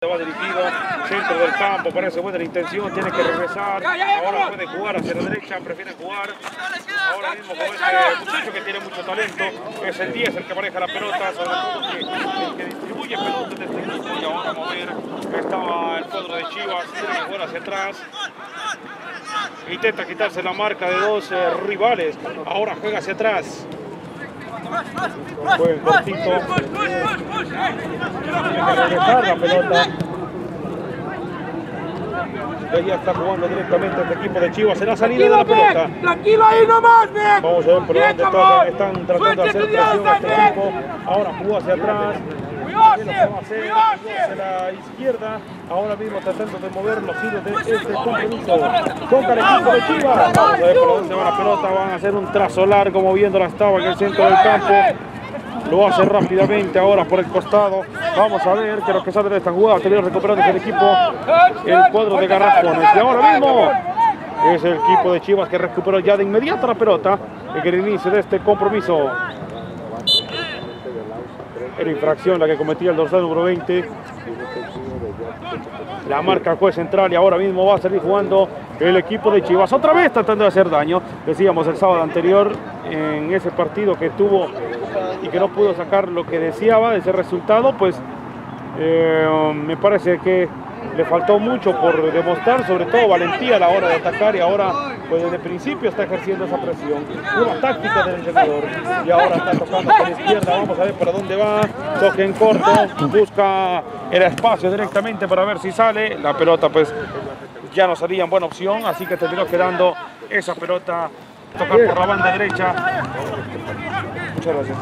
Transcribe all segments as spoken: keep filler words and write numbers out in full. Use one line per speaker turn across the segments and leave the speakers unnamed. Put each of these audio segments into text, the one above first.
Va dirigido, centro del campo, parece buena la intención, tiene que regresar, ahora puede jugar hacia la derecha, prefiere jugar, ahora mismo con este muchacho que tiene mucho talento, es el diez el que maneja la pelota, sobre todo que, el que distribuye pelotas de este equipo, y ahora a mover, estaba el cuadro de Chivas, tiene que jugar hacia atrás, intenta quitarse la marca de dos eh, rivales, ahora juega hacia atrás. Fue cortito. Tiene que regresar la pelota. Y ya está jugando directamente este equipo de Chivas en la salida de la pelota.
Tranquilo ahí nomás, Nick.
Vamos a ver por dónde tocan. Están tratando de hacer presión a este equipo. Ahora jugó hacia atrás. Hacia la izquierda, ahora mismo tratando de mover los hilos de este compromiso. Toca el equipo de Chivas. Vamos a ver por dónde va la pelota. Van a hacer un trazo largo moviendo la estaba en el centro del campo. Lo hace rápidamente ahora por el costado. Vamos a ver qué es lo que sale de esta jugada. Termina recuperando el equipo, el cuadro de Garrafones. Y ahora mismo es el equipo de Chivas que recuperó ya de inmediato la pelota en el inicio de este compromiso. Era infracción la que cometía el dorsal número veinte. La marca el juez central y ahora mismo va a salir jugando el equipo de Chivas. Otra vez tratando de hacer daño. Decíamos el sábado anterior en ese partido que tuvo y que no pudo sacar lo que deseaba de ese resultado, pues eh, me parece que le faltó mucho por demostrar, sobre todo valentía a la hora de atacar, y ahora pues desde el principio está ejerciendo esa presión. Una táctica del entrenador y ahora está tocando por la izquierda. Vamos a ver para dónde va. Toque en corto, busca el espacio directamente para ver si sale. La pelota pues ya no salía en buena opción, así que terminó quedando esa pelota tocar por la banda derecha. Muchas gracias.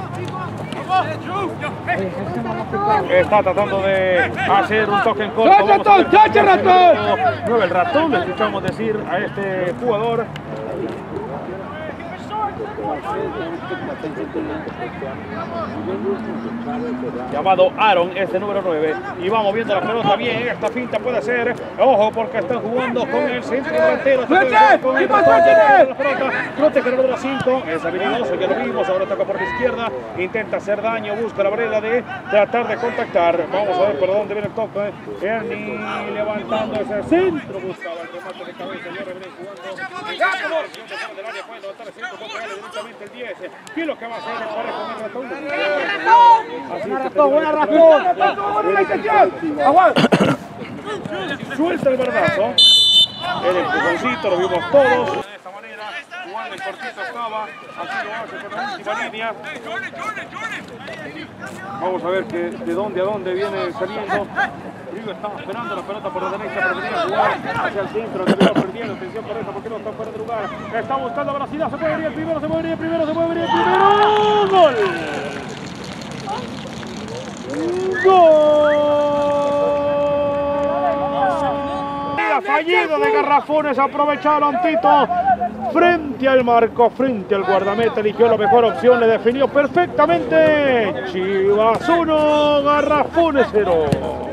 Está tratando de hacer un toque en corto.
ratón! ¡Chacha, ratón!
Mueve el ratón, le escuchamos decir a este jugador. Llamado Aaron, este número nueve. Y va moviendo la pelota bien. Esta finta puede ser. Ojo, porque están jugando con el centro delantero. Con el Trote, que el número cinco. Es habilidoso, ya lo vimos. Ahora toca por la izquierda. Intenta hacer daño. Busca la barrera de tratar de contactar. Vamos a ver por dónde viene el toque. Ernie levantando ese centro. Buscaba el remate de cabeza. Y ahora viene jugando. Del área puede levantar el centro. Directamente el diez. ¿Qué es lo que va a hacer? Para con el ratón.
Buena ratón, buena ratón. Aguanta.
Suelta el verdazo. El empujoncito, lo vimos todos. De esta manera, jugando el cortito estaba. Así lo hace por la última línea. Vamos a ver que de dónde a dónde viene saliendo. Rigo estaba esperando la pelota por la derecha para venir a jugar hacia el centro. Terminó perdiendo. Atención por eso, porque no está fuera de lugar. Está buscando velocidad. Se puede venir el primero, se puede venir el primero, se puede venir el primero. ¡Gol! ¡Gol! Fallido de Garrafones, aprovecharon Tito frente al marco, frente al guardameta, eligió la mejor opción, le definió perfectamente. Chivas uno, Garrafones cero.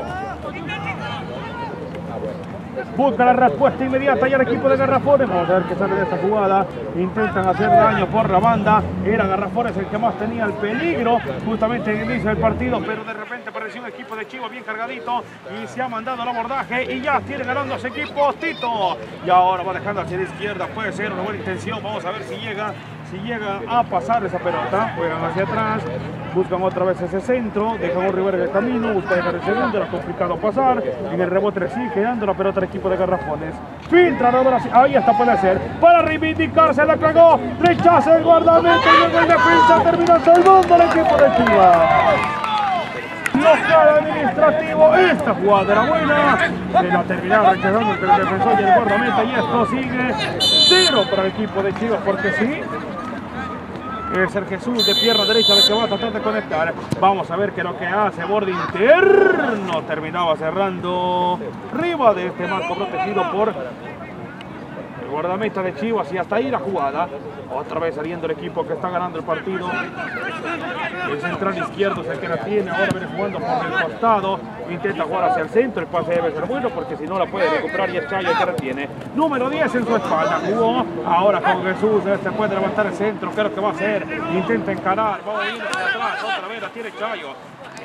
Busca la respuesta inmediata y el equipo de Garrafones. Vamos a ver qué sale de esta jugada. Intentan hacer daño por la banda. Era Garrafones el que más tenía el peligro justamente en el inicio del partido, pero de repente apareció un equipo de Chivas bien cargadito y se ha mandado el abordaje y ya tiene ganando ese equipo Tito. Y ahora va dejando hacia la izquierda. Puede ser una buena intención. Vamos a ver si llega. Si llega a pasar esa pelota, juegan hacia atrás, buscan otra vez ese centro, dejan un rival en el camino, buscan dejar el segundo, era complicado pasar, en el rebote sigue quedando la pelota al equipo de Garrafones. Filtra, ahora sí, ahí está, puede ser, para reivindicarse, la cagó, rechaza el guardameta y luego el defensa termina salvando al equipo de Chivas. Local administrativo, esta jugada era buena, se la terminaron rechazando entre el defensor y el guardameta y esto sigue cero para el equipo de Chivas porque sí. Es el Jesús de pierna derecha el que va a tratar de conectar. Vamos a ver qué es lo que hace. Borde interno. Terminaba cerrando arriba de este marco protegido por el guardameta de Chivas. Y hasta ahí la jugada. Otra vez saliendo el equipo que está ganando el partido. El central izquierdo es el que la tiene. Ahora viene jugando por el costado. Intenta jugar hacia el centro. El pase debe ser bueno porque si no la puede recuperar y es Chayo el que la tiene. Número diez en su espalda. Jugó. Ahora con Jesús. Este puede levantar el centro. ¿Qué es lo que va a hacer? Intenta encarar. Va a ir hacia atrás. Otra vez la tiene Chayo.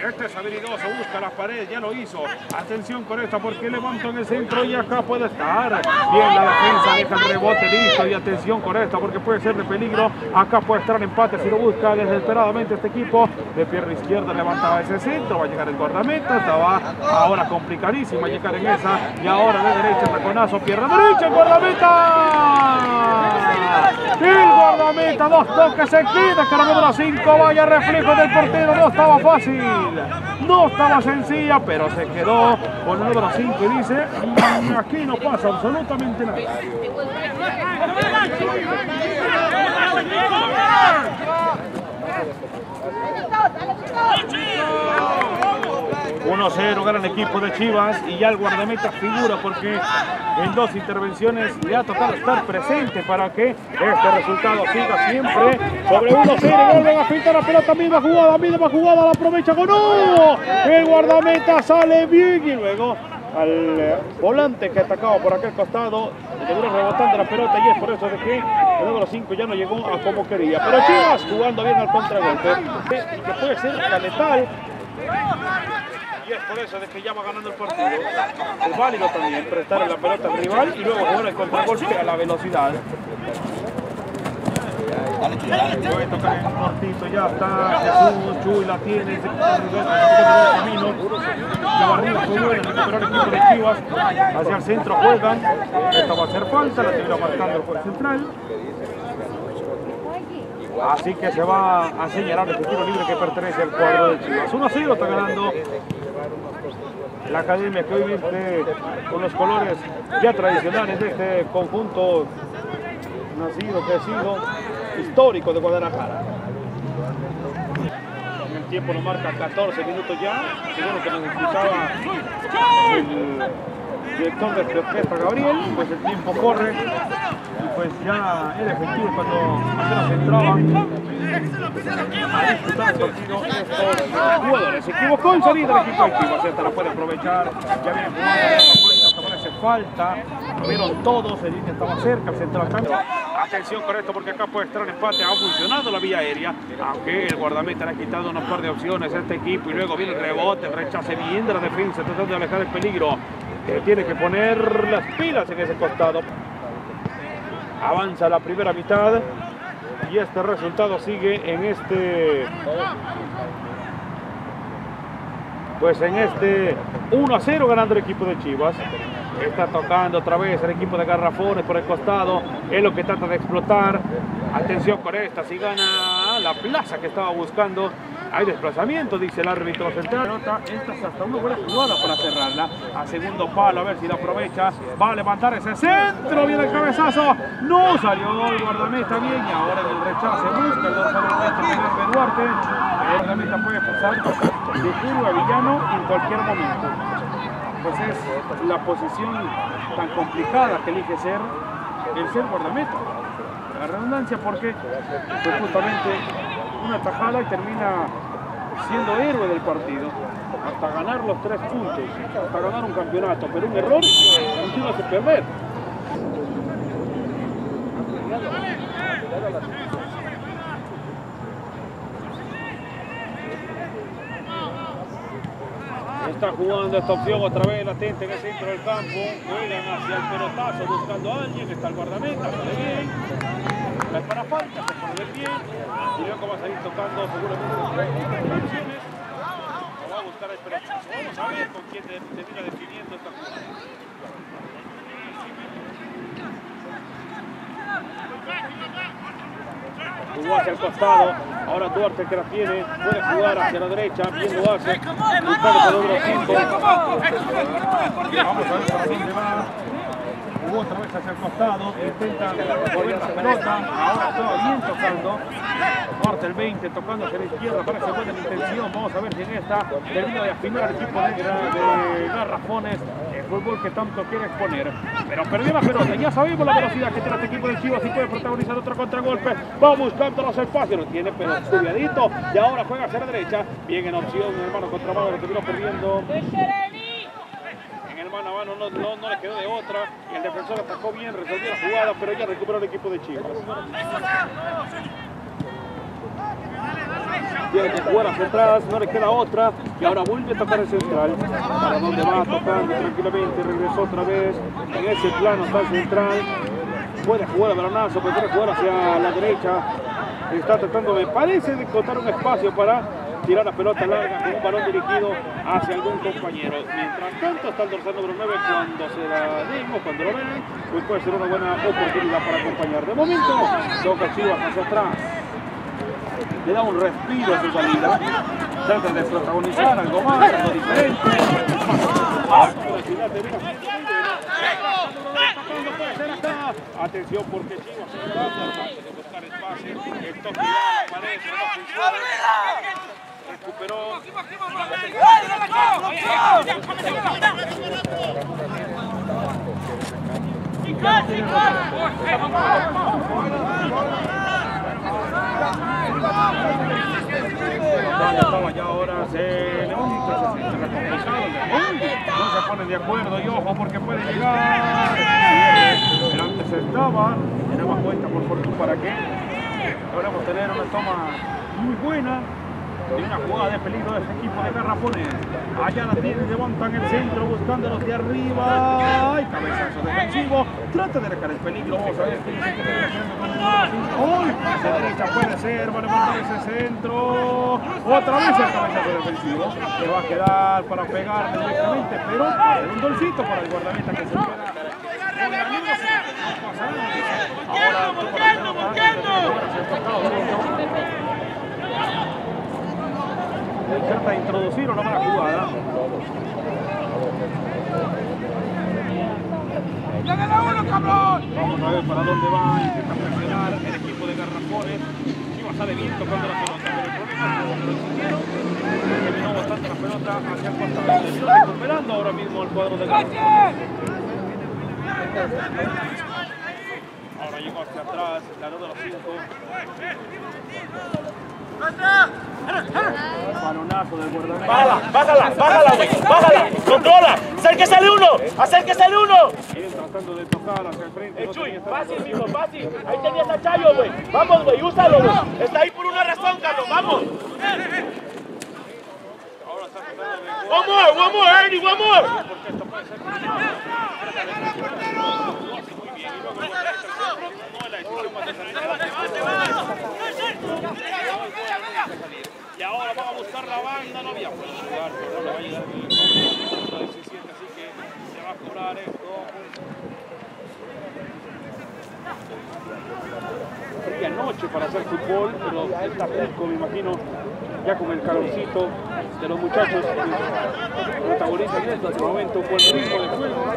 Este es habilidoso, busca la pared, ya lo hizo. Atención con esta porque levanta en el centro y acá puede estar. Bien la defensa, deja el rebote listo y atención con esta porque puede ser de peligro. Acá puede estar en empate si lo busca desesperadamente este equipo. De pierna izquierda levantaba ese centro, va a llegar el guardameta. Estaba ahora complicadísima llegar en esa. Y ahora de derecha, taconazo, pierna derecha, el guardameta. El guardameta, dos toques seguidos, que la número cinco, vaya reflejo del portero, no estaba fácil, no estaba sencilla, pero se quedó con el número cinco y dice, mmm, aquí no pasa absolutamente nada. uno cero gana el equipo de Chivas y ya el guardameta figura porque en dos intervenciones le ha tocado estar presente para que este resultado siga siempre sobre uno cero. Vuelven a pintar la pelota, misma jugada, misma jugada, la aprovecha con uno. El guardameta sale bien y luego al eh, volante que atacaba por aquel costado, le terminó rebotando la pelota y es por eso de que el número cinco ya no llegó a como quería. Pero Chivas jugando bien al contragolpe, que, que puede ser tan letal. Y es por eso de que ya va ganando el partido. Es válido también prestar la pelota al rival y luego jugar el contragolpe a la velocidad. Puede tocar en cortito, ya está Jesús, Chuy la tiene, camino, la barriga fue buena, recuperó el equipo de Chivas, hacia el centro juegan, esta va a hacer falta, la termina marcando el juez central. Así que se va a señalar el tiro libre que pertenece al cuadro de Chivas. uno a cero está ganando la academia que hoy viste con los colores ya tradicionales de este conjunto nacido, crecido, histórico de Guadalajara. El tiempo lo marca catorce minutos ya, según lo que nos explicaba el director de orquesta Gabriel, pues el tiempo corre y pues ya era efectivo cuando apenas entraban a disputar el partido estos jugadores. Se equivocó en salida el equipo de Chivas, esta la puede aprovechar, ya viene jugando, hasta parece falta, lo vieron todos, el línea estaba cerca, el centro cancha. Atención con esto porque acá puede estar el empate, ha funcionado la vía aérea, aunque el guardameta le ha quitado una par de opciones a este equipo y luego viene el rebote, el rechace bien de la defensa tratando de alejar el peligro. Eh, tiene que poner las pilas en ese costado. Avanza la primera mitad y este resultado sigue en este pues en este uno a cero ganando el equipo de Chivas. Está tocando otra vez el equipo de Garrafones por el costado, es lo que trata de explotar. Atención con esta, si gana la plaza que estaba buscando. Hay desplazamiento, dice el árbitro central. Esta es hasta una buena jugada para cerrarla. A segundo palo, a ver si la aprovecha. Va a levantar ese centro, viene el cabezazo. No salió el guardameta bien y ahora en el rechace busca el dorsal de Duarte. El guardameta puede pasar de curva a villano en cualquier momento. Pues es la posición tan complicada que elige ser el ser guardameta. La redundancia porque fue justamente una tajada y termina siendo héroe del partido hasta ganar los tres puntos, hasta ganar un campeonato, pero un error continúa sin perder. Está jugando esta opción otra vez latente en el centro del campo, juegan hacia el pelotazo buscando a alguien, está el guardameta, sale bien, la para falta, se pone de pie y luego va a salir tocando seguramente las opciones o va a buscar el pelotazo. Vamos a ver con quién termina definiendo esta jugada. Jugó hacia el costado, ahora Duarte que la tiene, puede jugar hacia la derecha, bien lo hace, buscando por otro cinco. Vamos a ver para dónde va. Jugó otra vez hacia el costado, intenta volver la pelota, ahora estaba bien tocando. Duarte el veinte, tocando hacia la izquierda, parece buena la intención. Vamos a ver si en esta termina de afinar el equipo de, de Garrafones. Fútbol que tanto quiere exponer, pero perdió la pelota. Ya sabemos la velocidad que tiene este equipo de Chivas y puede protagonizar otro contragolpe. Va buscando los espacios, no tiene, pero estudiadito y ahora juega hacia la derecha. Bien en opción, hermano contra mano, lo terminó perdiendo. En el mano a mano no, no, no le quedó de otra y el defensor atacó bien, resolvió la jugada, pero ya recuperó el equipo de Chivas. tiene que jugar hacia atrás, no le queda otra, y ahora vuelve a tocar el central, para donde va tocando tranquilamente, regresó otra vez, en ese plano está el central, puede jugar el balonazo, puede jugar hacia la derecha, está tratando, me parece, de encontrar un espacio para tirar la pelota larga con un balón dirigido hacia algún compañero. Mientras tanto está el dorsal número nueve, cuando se la den o cuando lo ven, pues puede ser una buena oportunidad para acompañar. De momento, toca Chivas hacia atrás. Le da un respiro a su salida. Trata de protagonizar algo más, algo diferente. Atención porque Chivas se trata de buscar espacio. El toque aparece, no funciona. Recuperó. Ya ahora se levanta, se siente recompensado. No se ponen de acuerdo y ojo porque puede llegar. Pero antes estaba, tenemos cuenta por fortuna para que logramos tener una toma muy buena de una jugada de peligro de este equipo de Garrafones. Allá la tiene, levantan el centro buscando los de arriba. ¡Ay, cabezazo defensivo! Trata de dejar el peligro. Vamos a ver qué dice que está haciendo con el número cinco. ¡Ay! Hacia derecha puede ser, va a levantar ese centro. Otra vez el cabezazo defensivo. Que va a quedar para pegar directamente, pero hacer un dolcito para el guardameta que se queda. Ahora buscando, buscando. Trata de introducir una buena jugada. Vamos a ver para dónde va. Intenta presionar el equipo de Garrafones. Chivas sale bien tocando la pelota, pero el problema es que lo siguieron. Terminó bastante la pelota hacia el costado. Está recuperando ahora mismo el cuadro de Garrafones. Ahora llegó hacia atrás, la número cinco. Balonazo del guardameta.
Bájala, bájala, bájala, güey, bájala, controla, acérquese al uno, acérquese al uno.
Siguen tratando de tocar hacia el frente.
Eh, Chuy, fácil, mijo, fácil. Ahí tenías a Chayo, güey. Vamos, güey, úsalo, güey. Está ahí por una razón, Carlos, vamos.
Ahora está tratando de...
One more, one more, Ernie, one more.
Porque esto puede ser... Muy bien, y luego no es la decisión más y ahora vamos a buscar la banda, no había podido jugar, pero no le va a llegar el número diecisiete, así que se va a cobrar esto. Fría noche para hacer fútbol, pero está rico, me imagino, ya con el calorcito de los muchachos que protagonizan en este momento un buen ritmo de juego.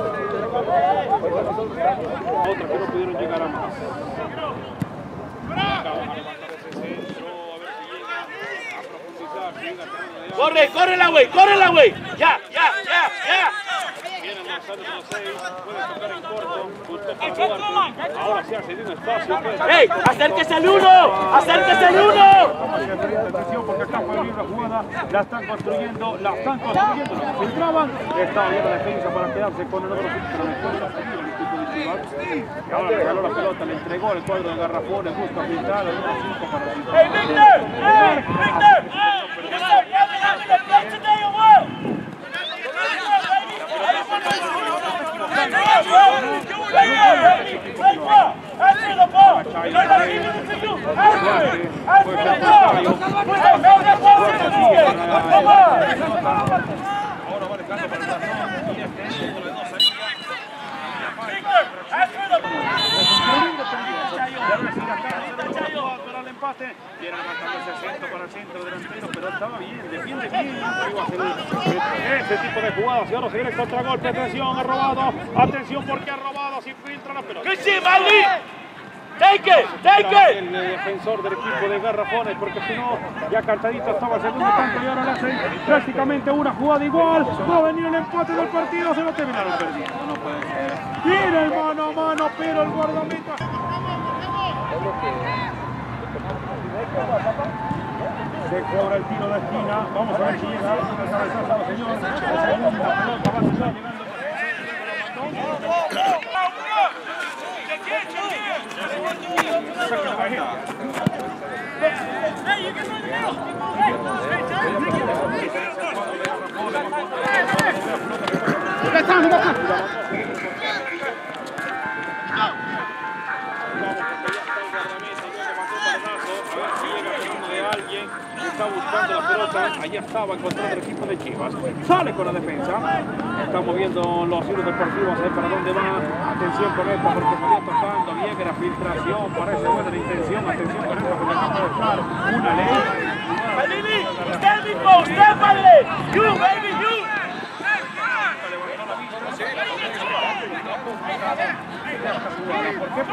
Otras que no pudieron llegar a más. Acaban de levantar ese centro, a ver si llega a profundizar, si llega a tener...
Corre, córrela, güey, córrela, güey. Ya, ya, ya, ya.
Viene lanzando los seis, puede tocar en corto, buscó para jugar. Ahora sí ha cedido espacio.
¡Ey, acérquese al uno! ¡Acérquese al uno!
Vamos a hacer atención porque acá fue bien la jugada, la están construyendo, la están construyendo, la filtraban. Estaba bien la defensa para quedarse con el número cinco, pero después la seguir el equipo de Chivas. Y ahora regaló la pelota, le entregó el cuadro de Garrafones, busca filtrar el número cinco para Chivas.
¡Ey, Víctor! ¡Ey, Víctor! ¡Víctor, ya me dame la plata de igual!
Quiere levantar ese centro para el centro delantero, pero estaba bien, defiende bien. Ese tipo de jugadas. Y ahora se viene el contragolpe. Atención, ha robado. Atención porque ha robado. Se infiltra la pelota.
¡Good shit, Manly! ¡Take it! ¡Take it!
El defensor del equipo de Garrafones, porque si no, ya cantadito estaba el segundo tanto y ahora le hacen prácticamente una jugada igual. Va a venir el empate del partido, se lo terminaron perdiendo. No puede ser. Tiene el mano a mano, pero el guardameta. Se cobra el tiro de esquina. Vamos a ver si llega el cabezazo, señor. La segunda pelota va a estar llegando. Está buscando la pelota, allá estaba encontrando el equipo de Chivas, sale con la defensa, está moviendo los hilos deportivos, a ver para dónde va, atención con esta porque salió tocando, bien la filtración, parece buena la intención, atención con esta porque acaba de estar una ley.
Palini, stand before, stand Palini, you baby, you.
¿Por qué?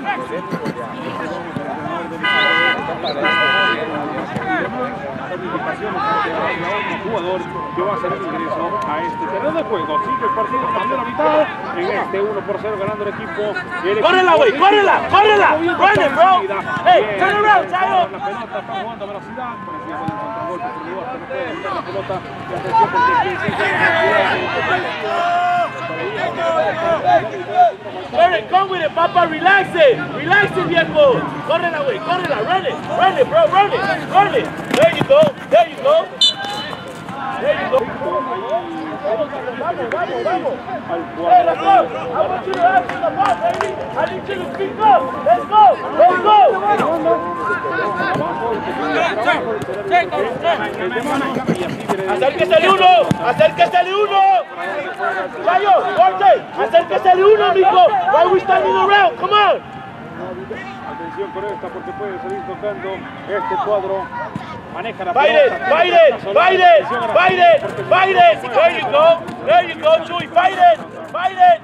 Jugador que va a hacer el ingreso a este terreno de juego. Sigue el partido en la primera mitad. En este uno por cero ganando el equipo.
¡Córrela, güey! ¡Córrela! ¡Córrela! ¡Run it, bro! ¡Hey, turn around, Chayo!
La pelota está jugando a velocidad. Parecía buen contragolpe, pero no puede meter la pelota. Y atención porque
Run it, come with it, papa, relax it, relax it, viejo. Córrela, güey, córrela, run it, run it, bro, run it, run it. There you go, there you go. There you go. Vamos, vamos, vamos. Hey, let's go. I want you to answer the ball, baby. I need you to speak up. Let's go, let's go. Acérquese el uno, acérquese el uno. Chayo, corte, acérquese el uno, mijo. Why are we standing around? Come on.
Atención con esta porque puede salir tocando este cuadro. Maneja la
Fight it, fight it, fight it, fight it, fight it. There you go, there you go, Chuy. Fight it, fight it.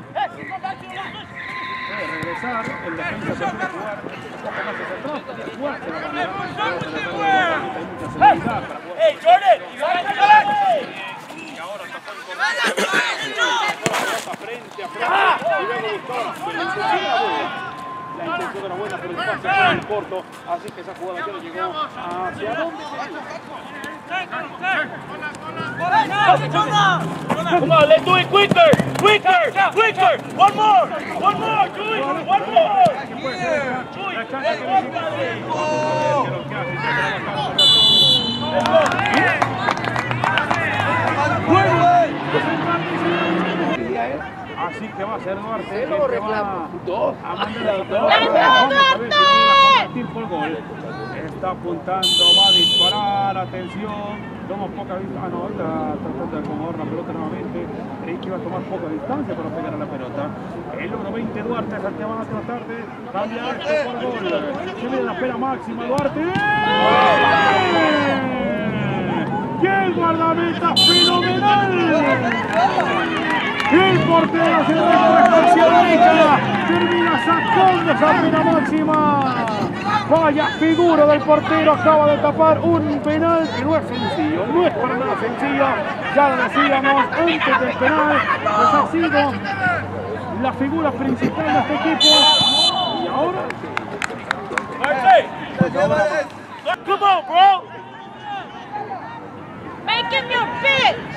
Puede regresar, el defensa se puede jugar un poco más hacia atrás, puede jugarse la bandera.
Hey, Jordan,
y ahora tocó el frente a frente y luego buscó la intención era buena, pero el pase fue muy corto, así que esa jugada ya le llegó hacia dónde.
Come on, let's do it quicker, quicker, quicker. One more, one more, Chuy, one more. Chuy, let's
Así que va a ser Duarte.
Se lo reclamo. Dos.
A mandar a dos. Por gol. Está apuntando, va a disparar. Atención. Toma poca distancia. Ah, no, está tratando de acomodar la pelota nuevamente. Creí que iba a tomar poca distancia para pegar a la pelota. El número veinte, Duarte, es el que van a tratar de cambiar esto por gol. Se viene la pena máxima, Duarte. ¡Qué guardameta fenomenal! El portero se recuesta hacia la derecha, termina sacando esa pena máxima. Vaya figura del portero, acaba de tapar un penal que no es sencillo, no es para nada sencillo. Ya lo decíamos antes del penal, pues ha sido la figura principal de este equipo. Y ahora...
come on, bro.
Make him your bitch!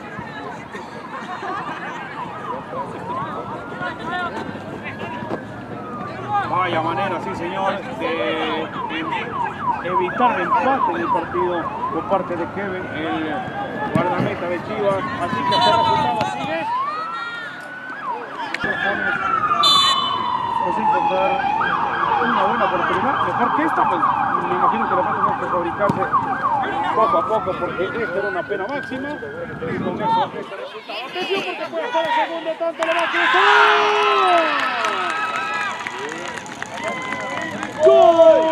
Vaya manera, sí señor, de, de evitar el empate del partido por parte de Kevin, el guardameta de Chivas. Así que este resultado sigue. Es encontrar una buena oportunidad. Mejor que esta, pues me imagino que la va a tener que fabricarse poco a poco porque esta era una pena máxima. Y con eso este resultado. Atención porque puede estar el segundo tanto, le va a cruzar. ¡Gol!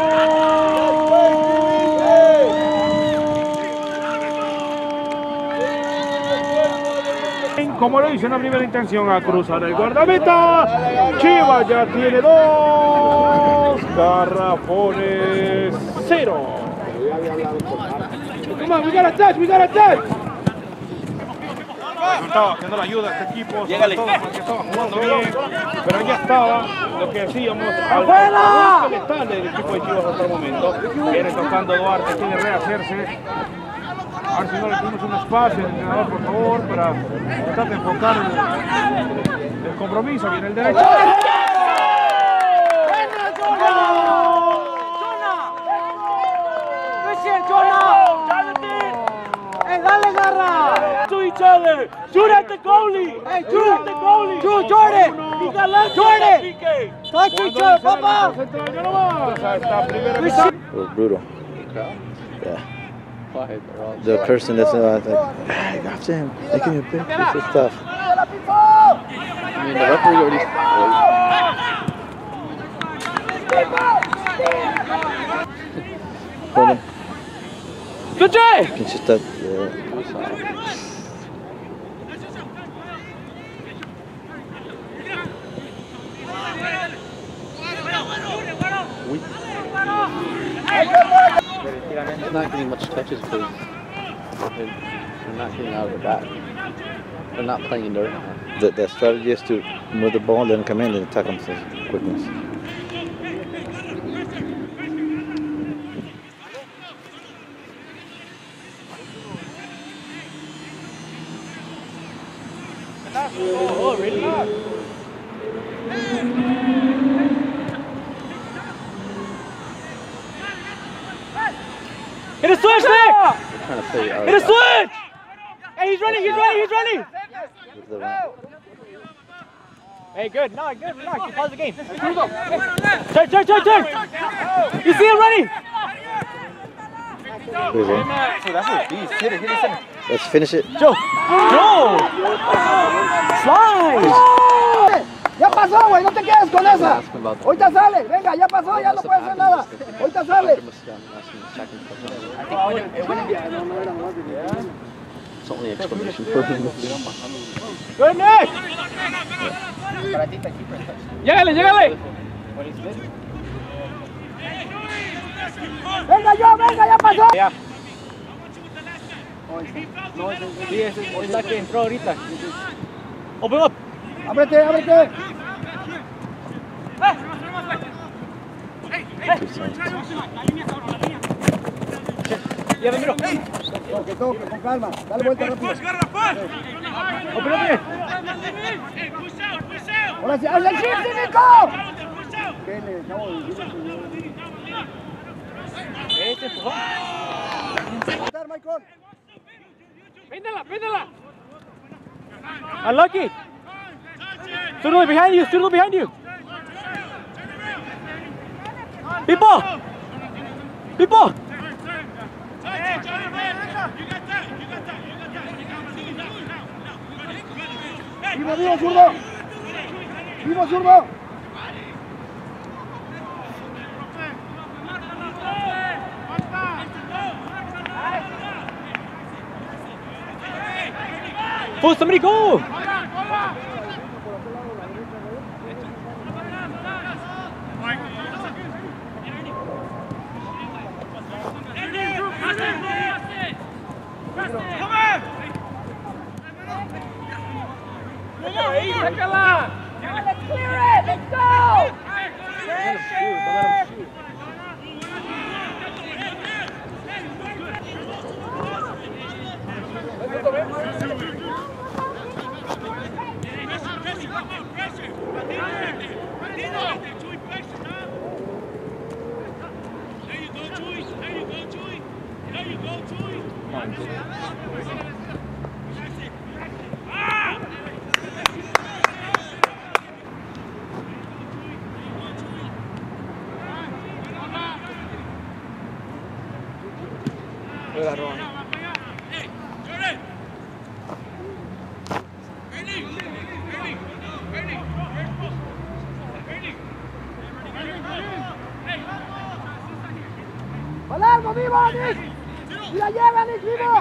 Como lo hizo en la primera intención a cruzar el guardameta, Chivas ya tiene dos, Garrafones cero.
Come on, we gotta touch, we gotta touch.
No estaba haciendo la ayuda a este equipo, sobre todo porque estaba jugando bien, pero ya estaba lo que decíamos,
¡afuera!
al letal del equipo de Chivas hasta el momento. Viene tocando Duarte, quiere rehacerse. A ver si no le tenemos un espacio, entrenador, por favor, para tratar de enfocar el, el compromiso. Viene el derecho.
brother. Shoot at the goalie.
Hey,
Shoot
Drew.
at the goalie.
Drew, Jordan.
He got left
Jordan.
P K.
Touch each other, papá.
It was brutal. Yeah. The person that's uh, like, hey, after him, taking your pictures and stuff.
I mean, the referee already.
Hold him.
Good try.
You can just that. Yeah.
He's not getting much touches because they're not getting out of the back. They're not playing in dirt.
The, the strategy is to move the ball, let him come in, and attack him with quickness.
Oh, really? Hit a switch, Nick!
They're trying to play out
Hit a
of the back.
switch! Hey, he's running, he's running, he's running!
With the-
Hey, good, no, good, relax, you pause the game. Turn, turn, turn, turn! You see him running?
Who is it?
So that's what beast. Hit it, hit it, center.
Let's finish it.
Joe! Joe! Slide!
Ya pasó, güey, no te quedes con esa.
Ask him about the-
Ahorita sale, venga, ya pasó, ya no puede hacer nada. Ahorita sale.
It's only explanation for him.
Good, Nick! Llégale, llégale!
Venga, yo, venga, ya pasó.
Ya. Sí, ese es la que entró ahorita. Open up!
Ábrete, ábrete.
Two cents.
Ya, Ramiro.
Toque, toque, con calma. Dale vuelta rápido.
Open up here.
Ahora sí, ¡hazle el shift, Nico! ¿Qué le acabo de decir?
Este empujón.
Aguantar, Michael.
Véndela, véndela. Unlucky. Studley behind you, Studley behind you. People. People.
Vivo, vivo, zurdo. Vivo, zurdo.
Oh, somebody go. Sácala.
Let's clear it. Let's go.
¡Palermo, vivo, Nick! ¡Y la lleva, Nick, vivo!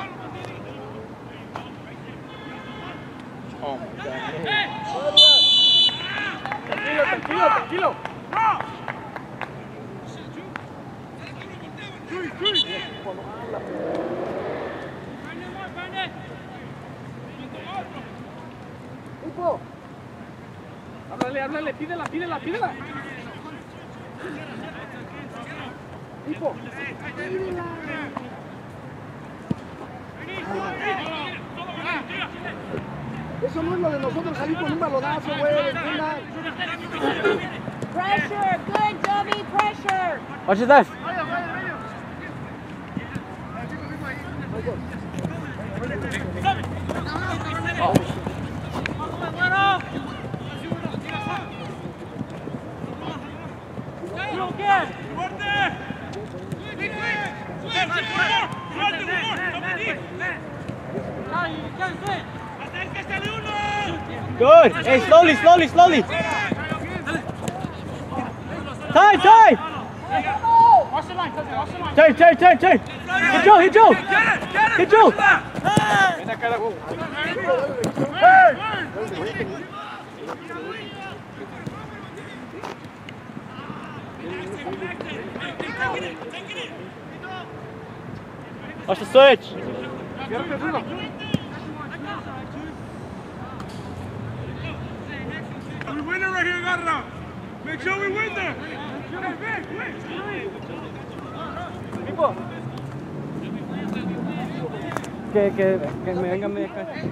Oh my god.
Tranquilo, tranquilo, tranquilo.
¡Tipo!
Háblale, háblale, pídela, pídela, pídela.
¡Tipo! Eso no es lo de nosotros salir con un balonazo, güey. ¿Entiendan?
Pressure. Good, Joby. Pressure.
Watch his dive. Good. Hey, slowly, slowly, slowly. Time, time. Turn, turn, turn, turn. Hit Joe, hit Joe. Hit Joe. Watch the switch.
We win it right here, Garra. Make sure we win there.
Que, que, que me vengan media cancha.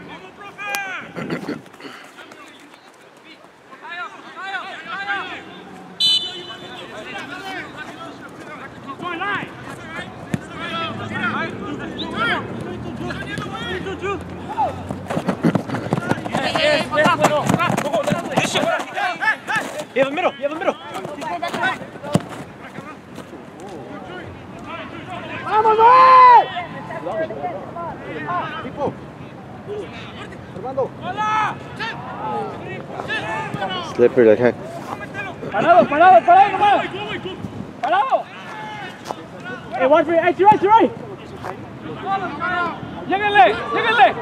You have a middle, you have a middle.
¡Vamos, Noel!
Slippery like heck.
Parado, parado, parado, nomás. Parado. Hey, watch me. Hey, to your right, to your right. Lléguenle, lléguenle.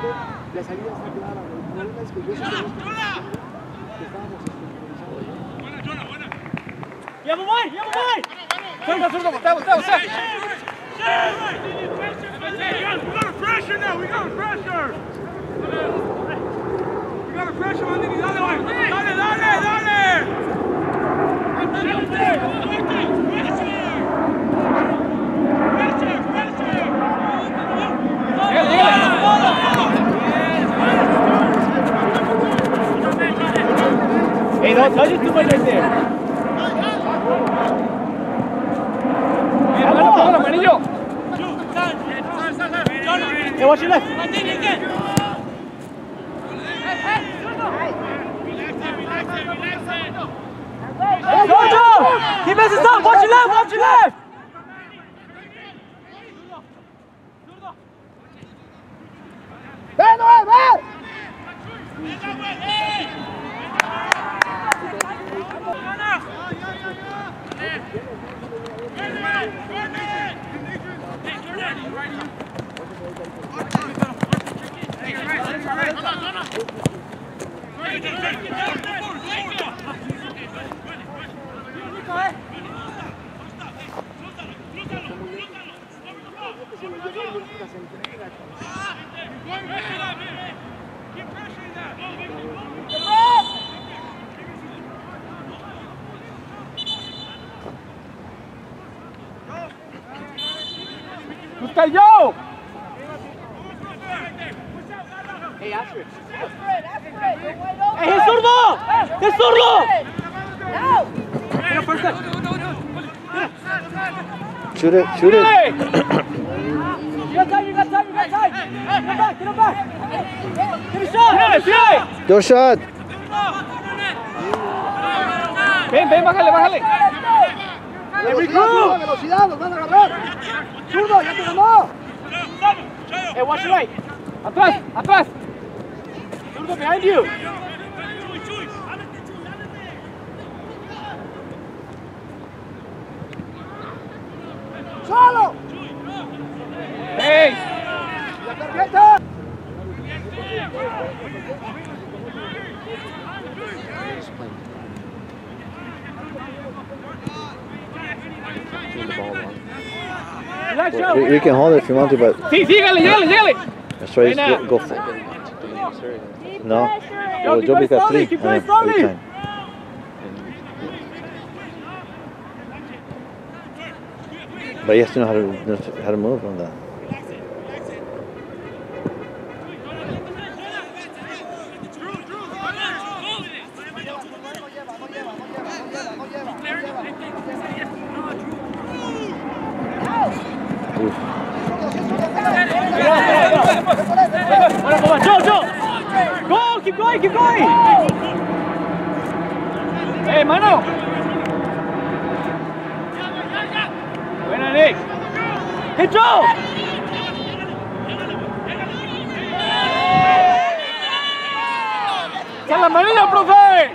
You have a wide, you have a wide. Zurdo, zurdo, voltea, voltea, voltea.
We got a pressure now. We got a pressure. We got a pressure on the dale, dale, dale, dale.
Hey, don't touch it too much right there. Hey, watch your left. Go, Joe! Keep it up! Watch your left! Watch your left!
¡Ven, Noel, ven!
¡Cayó!
Hey, Astrid.
¡Hey, es zurdo! ¡Es zurdo!
Shoot it, shoot it.
You got time, you got time, you got time. Get him back, get him back.
Give me a shot! ¡Sí!
Go shot.
Ven, ven, bájale, bájale.
Velocidad, velocidad, nos van a agarrar. Zurdo, ya te ganó.
Hey, watch your right. Atrás, atrás. Zurdo behind you.
Solo.
Hey.
La tarjeta.
We, we can hold it if you want to, but
Sí, sígale, sígale, sígale.
let's try to go for it. No, well, Joby got three.
Keep
I
going
know,
slowly.
every time. But he has to know how to know how to move on that.
Joe, Joe.
going, keep going. Hey, mano. Buena, Nick. Hey, Joe. ¡Echa la manilla, profe!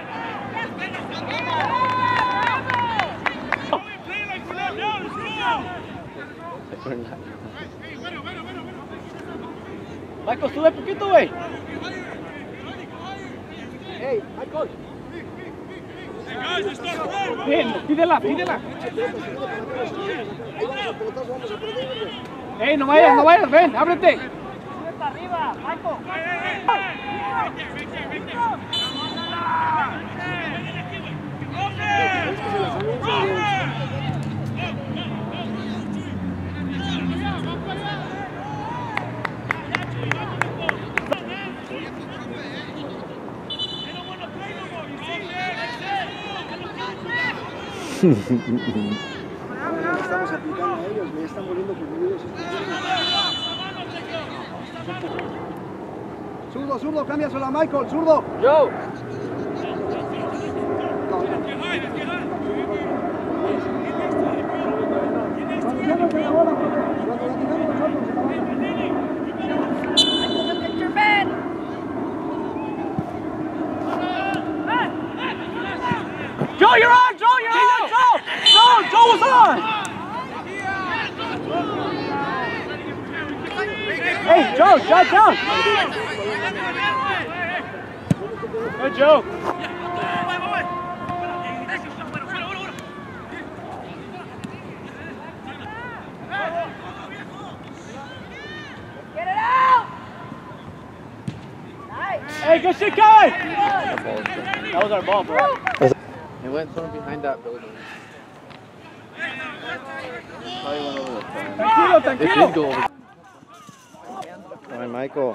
Michael, sube poquito, güey. Hey, Michael. Bien, pídela, pídela. Hey, no vayas, no vayas, ven, ábrete. Sube para arriba, Michael.
Estamos aplicando a ellos, me están volviendo por ellos. Zurdo, zurdo, cámbiaselo a Michael, zurdo.
Yo. Joe, you're on! Joe, you're on! Joe! Joe! Joe was on! Hey, Joe, shut down! Good Joe!
Get it out! Nice!
Hey, good shit, Kai! That was our ball, bro.
It went from behind that building. Probably went over the fence.
Tranquilo,
It did
tranquilo!
go over.
All right, Michael.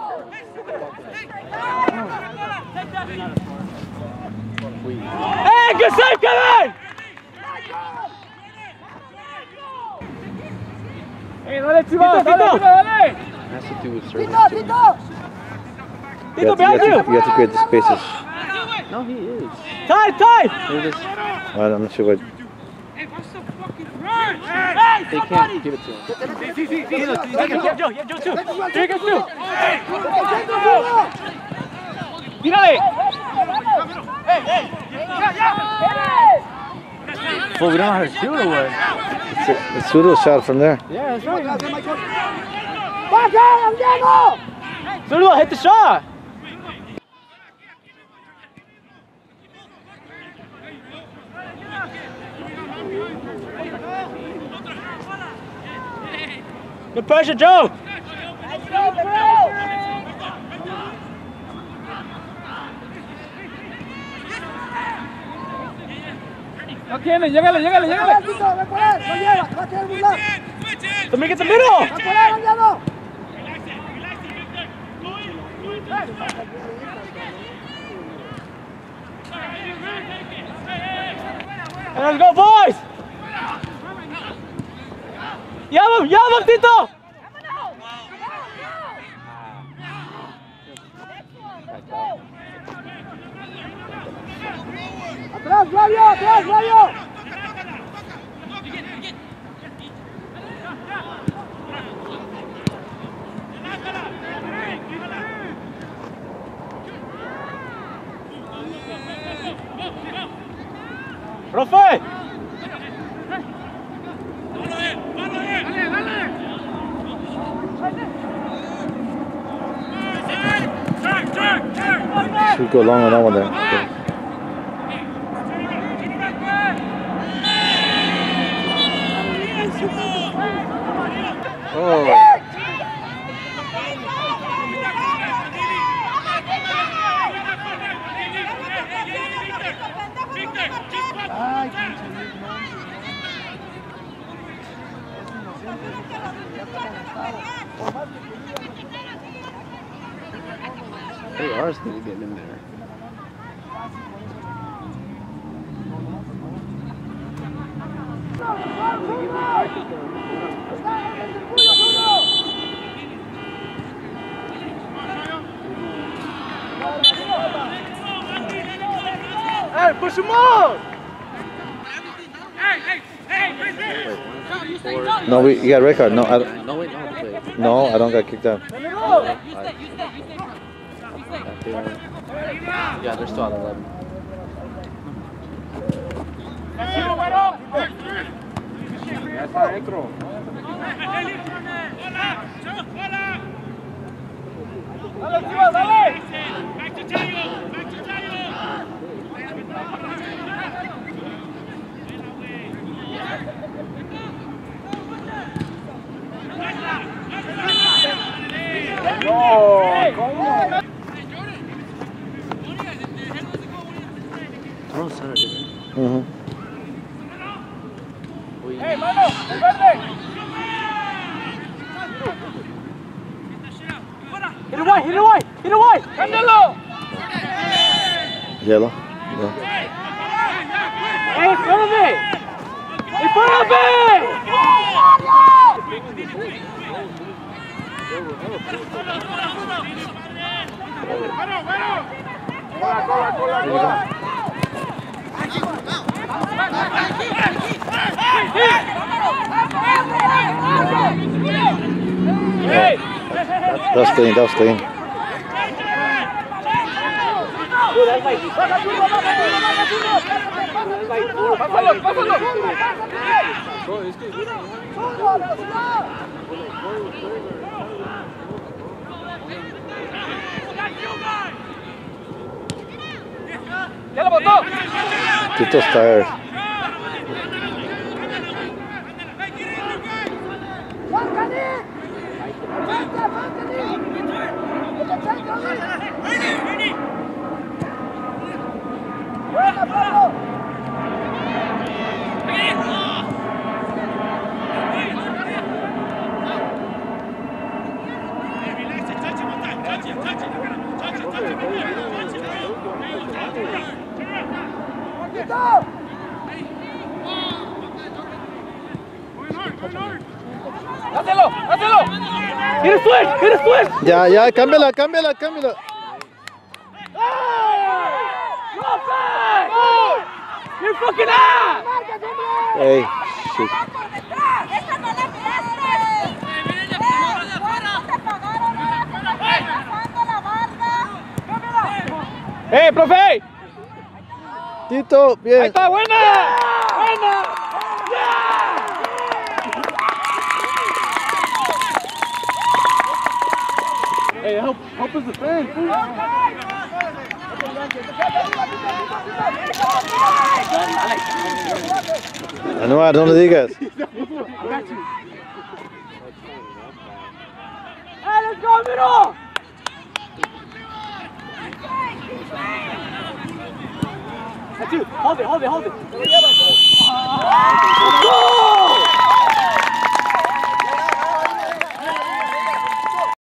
Hey, good save, Kevin! Hey, dale, Tito, dale, Tito, dale!
It has to do with service.
Tito, Tito!
You
Tito,
have, to, you,
behind
have
you!
to, you have to create the spaces.
No, he is.
Tight, tight!
They're just,
Well, I'm not sure what.
they can't give it to him.
Sí, sí, sí. Yeah, Joe, yeah, Joe too. Here goes two. Tírale!
Well, we don't know how to shoot or what? It's a, it's pseudo shot from there.
Yeah, that's right.
¡Baja, Diego!
Zurdo, hit the shot! Good pressure, Joe!
Nice go, Joe!
No tiene, llégale, llégale, llégale!
Tito, ven por él, no llega, va a quedar burlado.
Let me get the middle!
¡Va por él, Diego!
And let's go, boys! ¡Llama, llama, Tito!
¡Atrás, Flavio! ¡Atrás, Flavio!
¡Profe!
Should go long on that one there. Oh.
They are still getting in there.
more! Push him more!
No, we you got red card. No, I don't.
No, wait, no, wait.
No, I don't got kicked out.
Yeah, they're still at eleven.
Ya está adentro.
Dale, Chivas, dale.
No, ¿cómo?
Throw center, dude.
Mhm.
¡Eh, mano! ¡El verde! ¡Hit it away! ¡Hit it away! ¡Hit it away! ¡Cámbialo!
Yellow. Yeah.
¡Eh, in front of me! ¡In front of me!
Cola, cola, cola, cola.
¡Hey!
That was clean. That was clean.
¡Pásalo, pásalo! ¡Ya lo botó!
Tito's tired.
¡Buena, Pablo!
¡Házelo! ¡Házelo! ¡Hit a switch! ¡Hit a switch!
Ya, ya, cámbiala, cámbiala, cámbiala.
¡You're fucking out!
Hey, shit.
¡Esa no la pierde! ¡Se pagaron pasando la barda!
¡Eh, profe!
Tito, bien.
¡Ahí está! ¡Buena! ¡Buena!
Hey, help, help us defend.
Anuar, no le digas.
¡Eh, let's go, Miro! That's you. Hold it, hold it, hold it.